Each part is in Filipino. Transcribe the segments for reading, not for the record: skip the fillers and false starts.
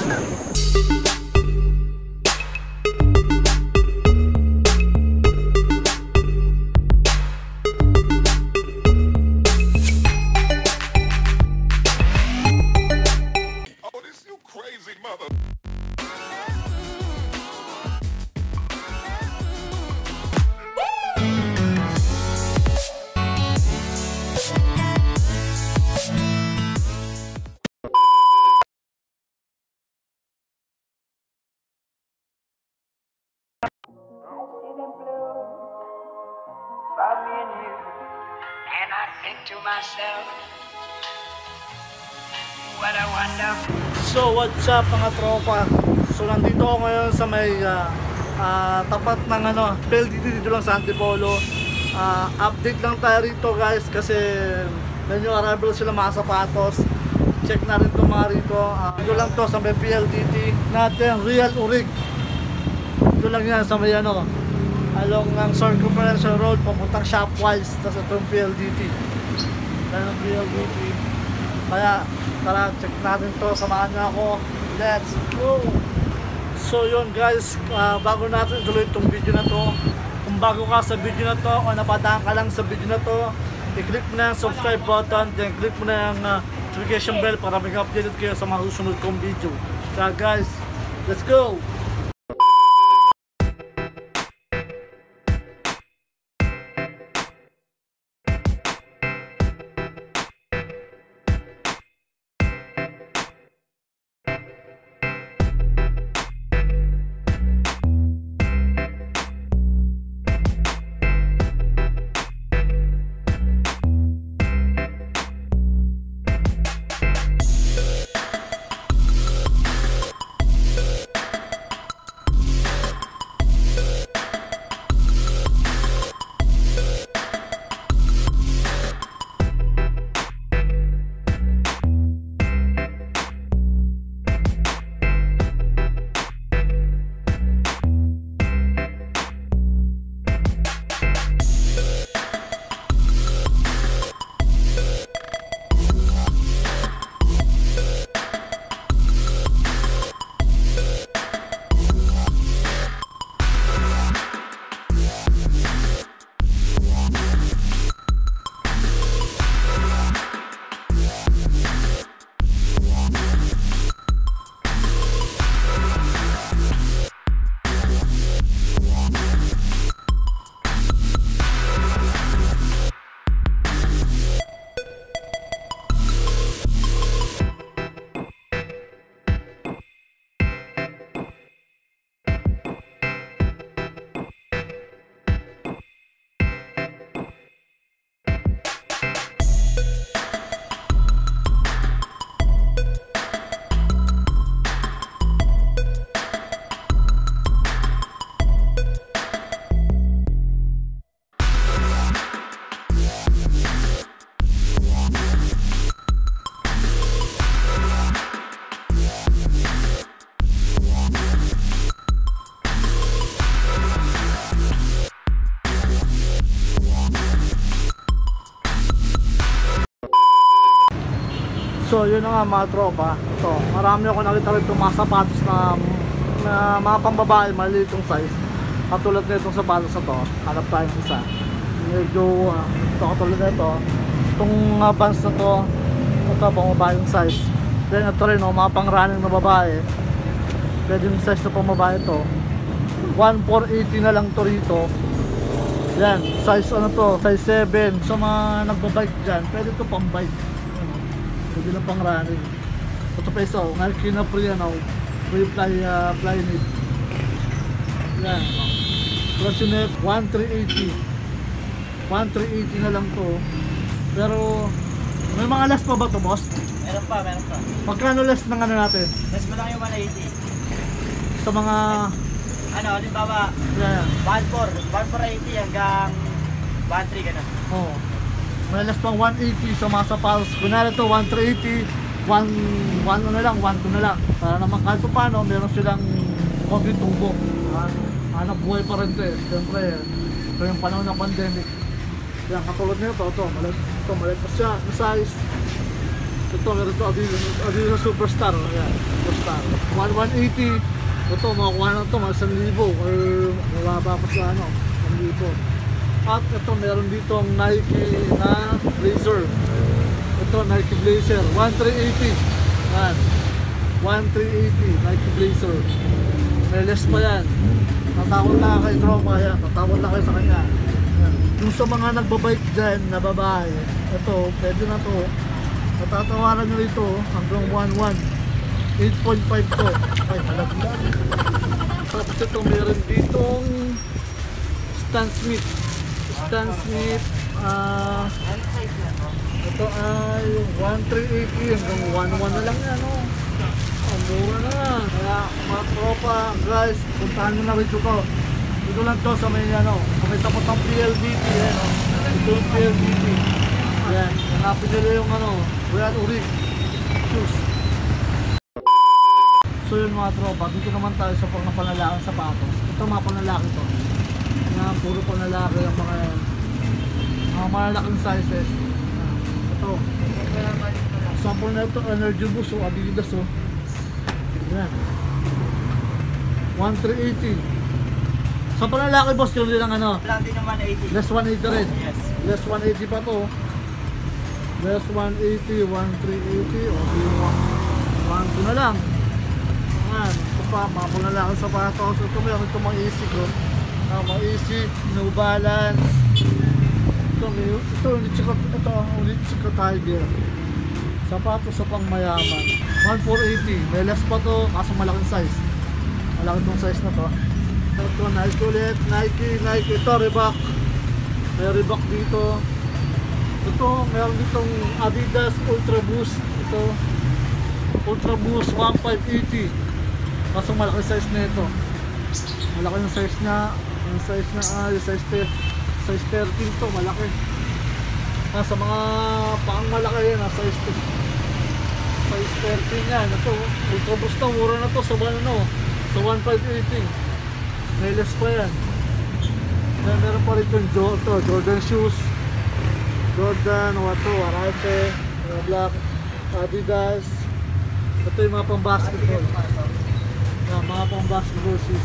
And I think to myself, what a wonderful. So what's up mga tropa? So nandito ako ngayon sa may tapat ng PLDT dito lang sa Antipolo. Update lang tayo rito guys kasi medyo arrival sila mga sapatos. Check na rin ito mga rito. Dito lang to sa may PLDT natin, RealOrig. Dito lang yan sa may along ng Circumference Road papuntang Shopwise. Tapos itong PLDT. Dahil ng PLDT. Kaya tara, check natin to, samahan niyo ako. Let's go! So yun guys, bago natin tuloy itong video na to, kung bago ka sa video na to o napadaan ka lang sa video na to, i-click mo na yung subscribe button, then click mo na yung notification bell para mag-updated kayo sa mga susunod kong video. Kaya guys, let's go! So yun na nga mga tropa. Ito, marami ako nakita rin itong mga sapatos na mga pambabae, maliitong size. Katulad na itong sapatos na to. Hanap tayo isa. Medyo ito katulad na ito. Itong bands na to, ito pambabaeng size. Then ito rin mga pang running na babae. Pwede yung size na pambabae ito. 1,480 na lang to rito. Yan, size to, size 7. So mga nagbabike dyan, pwede ito pang bike. Pwede lang pang running. Ito pa isa, ngayon kinapri free fly need. Yan, plus yung net 1,380. 1,380 na lang to. Pero may mga less pa ba to boss? Meron pa. Magkano less ng natin? Less mo lang yung 180. Sa mga halimbawa, 1,480 hanggang 1,300 ganun. Oo. May less pang 180 sa mga sapatos. Kunwari ito 1,380, 1 na lang, 1,2 na lang. Para naman kahit paano, meron silang konti tubo. Hanap buhay pa rin ito eh. Siyempre, ito yung panahon ng pandemic. Yan, katulad nito, ito, maliit pa siya, yung size. Ito, meron ito Adidas Superstar. Ayan, Superstar. 180. Ito, makakuha na ito, mga 1,000 or mababa pa sa ano, 1,000. At ito, meron dito ang Nike na Blazer. Ito, Nike Blazer, 1,380. Yan, 1,380 Nike Blazer. May less pa yan. Tatawad na kay tropa yan. Tatawad na kayo sa kanya. Yan. Yung sa mga nagbabike dyan na babae, ito, pwede na to. Matatawaran nyo ito hanggang 1,1. 8.5 to. Ay, halaglag. Tapos ito, meron ditong Stan Smith. Stan Smith, ito ay 1,380 hanggang 1,1 na lang yan, no? Ang mura na. Kaya mga tropa, guys, puntahan nyo na rin ito. Ito lang to sa may, ano, kumita po itong PLDT, no? Ito yung PLDT. Ayan, hanapin nila yung, ano, RealOrig.Shoes. So yun mga tropa, dito naman tayo sa mga panlalakang sapatos. Ito mga panlalaki to. Yan, puro panlalaki ang mga malalaking sizes. Ito. Sample na ito, Energy Boost o Adidas o. Yan. 1,380. Sa panlalaki boss, yun din ang ano? Lang din naman 80. Less 180 rin. Yes. Less 180 pa to. Less 180, 1,380 o yung 1,2 na lang. Yan, ito pa, mga panlalaki sapatos. Ito meron ito mga easy ko. Mga easy, no balance. Ito ulit si Katabi. Sapatos sa pang mayaman. 1,480. May less pa to, kaso malaking size. Malaki itong size na to. Ito, Nike ulit. Nike. Ito, Reebok. May Reebok dito. Ito, meron ditong Adidas Ultra Boost. Ito, Ultra Boost 1,580. Kaso malaki size na ito. Malaki yung size niya. Yung size na, yung size 13 to, malaki. Sa mga pang malaki yan, size 13 yan. Ito, Ultra Boost na, mura na to sa sa 1,580. May less pa yan. Then meron pa rin yung Jordan shoes. Jordan, Arache, Black, Adidas. Ito yung mga pang basketball. Mga pang basketball shoes.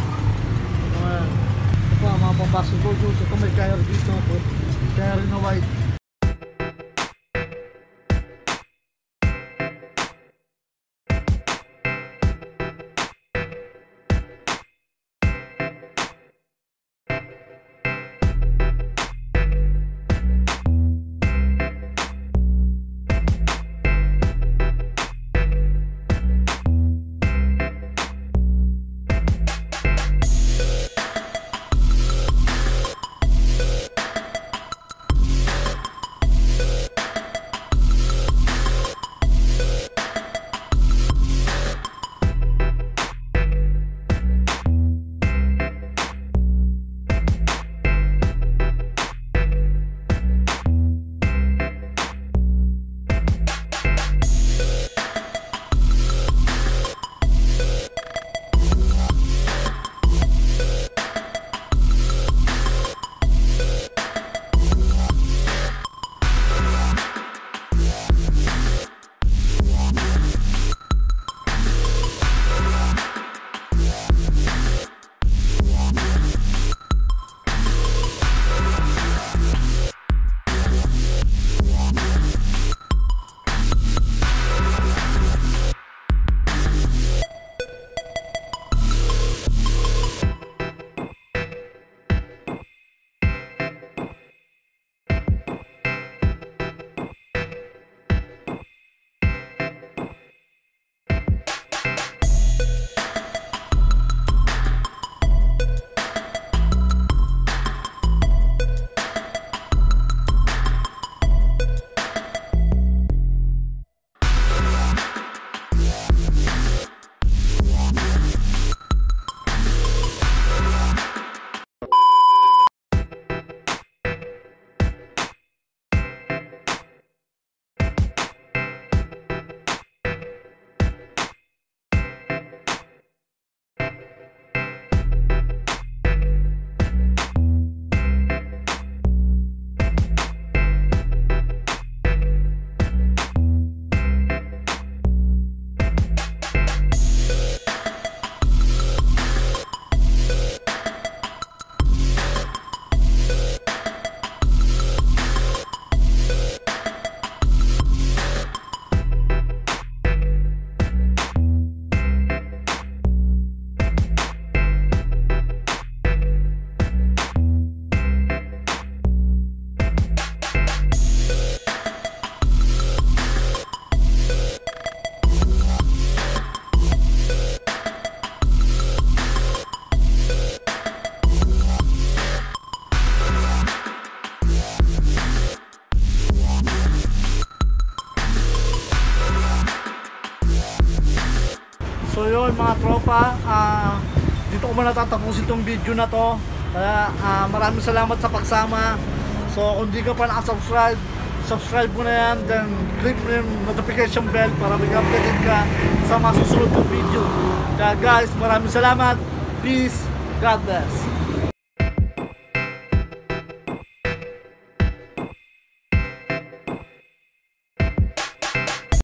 Ito pa, mga pang basketball shoes. Ito may kaya dito. Kaya rin na white. yun mga tropa, dito ko muna tatapusin itong video na to. Kaya maraming salamat sa pagsama. So kung di ka pa nakasubscribe, subscribe mo na yan, then click mo yung notification bell para mag-updated ka sa mga susunod ng video. Kaya guys, maraming salamat. Peace. God bless.